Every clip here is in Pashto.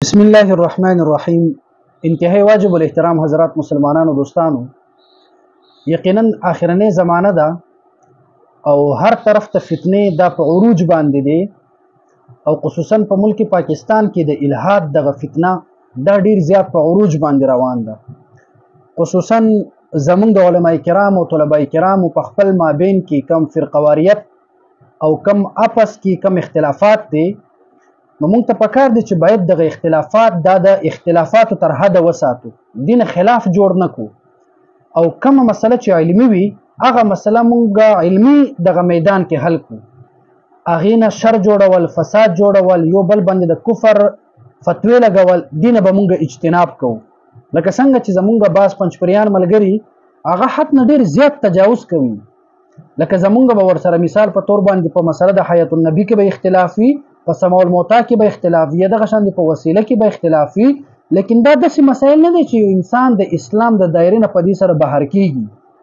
بسم الله الرحمن الرحیم. انتہائی واجب الاحترام حضرات مسلمانانو دوستانو، یقینا آخرنی زمانه ده او هر طرف ته فتنې دا په عروج باندې دي او خصوصا په ملک پاکستان کې د الحاد دغه فتنه دا ډیر زیات په عروج باندې روان ده. خصوصا زمونږ د علماء کرام او طلباء کرام په خپل مابین کې کم فرقواریت او کم اپس کې کم اختلافات دي، نو موږ ته پکار دي چې باید دغه اختلافات دا د اختلافاتو تر حده وساتو، دین خلاف جوړ نه کو او کومه مسله چې علمي وي هغه مسله موږ علمي دغه میدان کې حل کو. هغې نه شر جوړول، فساد جوړول، یو بل باندې د کفر فتوی لګول، دینه به موږ اجتناب کوو. لکه څنګه چې زمونږ بعض پنجپریان ملګري هغه حد نه ډېر زیات تجاوز کوي، لکه زمونږ به ورسره مثال په طور باندې په مسله د حیات النبي کې به اختلاف وي، په سماع الموتا کې به اختلاف وي، دغه شان په وسیله کې به اختلاف وي، لیکن دا داسې مسایل نه دي چې یو انسان د اسلام د دایرې نه په دې سره بهر کیږي.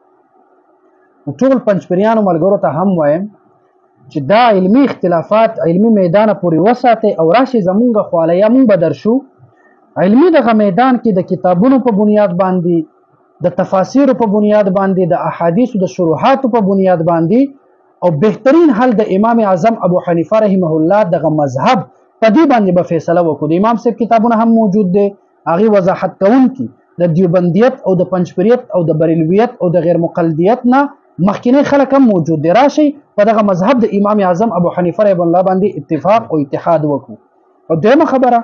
ټول پنجپریانو ملګرو ته هم وایم چې دا علمي اختلافات علمي میدان پورې وساتئ او راشي زمونږ خواله یا مونږ به درشو علمي دغه میدان کې د کتابونو په بنیاد باندې، د تفاسیرو په بنیاد باندې، د احادیثو د شروحاتو په بنیاد باندې او بهترین حل د امام اعظم ابو حنیفه رحمه الله دغه مذهب په دې باندې به فیصله وکړو. د امام صاحب کتابونه هم موجود دي، هغې وضاحت کوونکي د دیوبندیت او د پنجپریت او د بریلویت او د غیر مقلدیت نه مخکینی خلک هم موجود دي. راشي په دغه مذهب د امام اعظم ابو حنیفه رحمه الله باندې اتفاق او اتحاد وکړو. او دویمه خبره،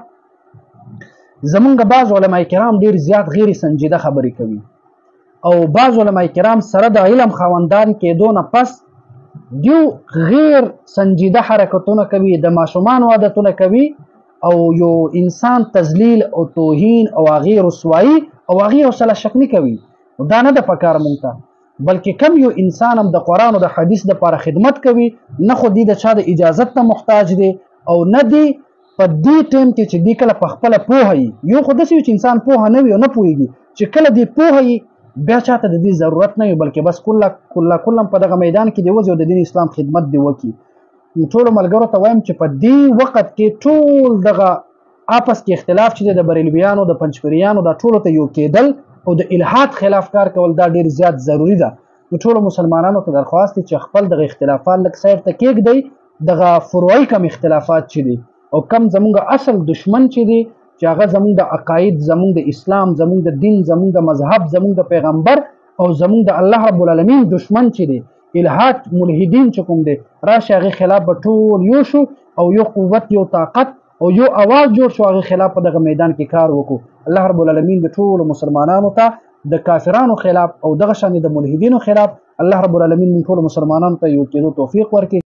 زمونږ بعض علماء کرام ډیر زیات غیر سنجیده خبرې کوي او بعض علماء کرام سره د علم خاوندان کېدو نه پس دیو غیر سنجیده حرکتونه کوي، د ماشومان عادتونه کوي او یو انسان تذلیل او توهین او هغې رسوایی او هغې حوصله شکني کوي. دا نه د پکار مونږ ته، بلکې کم یو انسان هم د قرآن او د حدیث دپاره خدمت کوي، نه خو دی د چا د اجازت ته محتاج دی او نه دی په دې ټیم کې چې دی کله په خپله پوهه وي. یو خو داسې چې انسان پوهه نه وي او نه پوهېږي چې کله دی پوهه وي بیا چاته د دې ضرورت نه وي، بلکې بس کله په دغه میدان کې دی وځي او د دین اسلام خدمت دی وکړي. ټولو ملګرو ته وایم چې په دې وخت کې ټول دغه آپس کې اختلاف چې دی د بریلویانو د پنجپریانو دا ټولو ته یو کېدل او د الحاد خلاف کار کول دا ډېر زیات ضروري ده. نو ټولو مسلمانانو ته درخواست دی چې خپل دغه اختلافات لږ سایډ ته کېږدئ، دغه فروعي کم اختلافات چې دي او کم زمونږ اصل دشمن چې دی چې هغه زمونږ د عقاید، زمونږ د اسلام، زمونږ د دین، زمونږ د مذهب، زمونږ د پیغمبر او زمونږ د الله رب العالمین دشمن چې دی الحاد ملحدین چې کوم دی، راشي هغې خلاف به ټول یو شو او یو قوت، یو طاقت او یو اواز جوړ شو، هغې خلاف په دغه میدان کې کار وکړو. الله رب العالمین د ټولو مسلمانانو ته د کافرانو خلاف او دغه شان د ملحدینو خلاف الله رب العالمین موږ ټولو مسلمانانو ته یو کېدو توفیق ورکړي.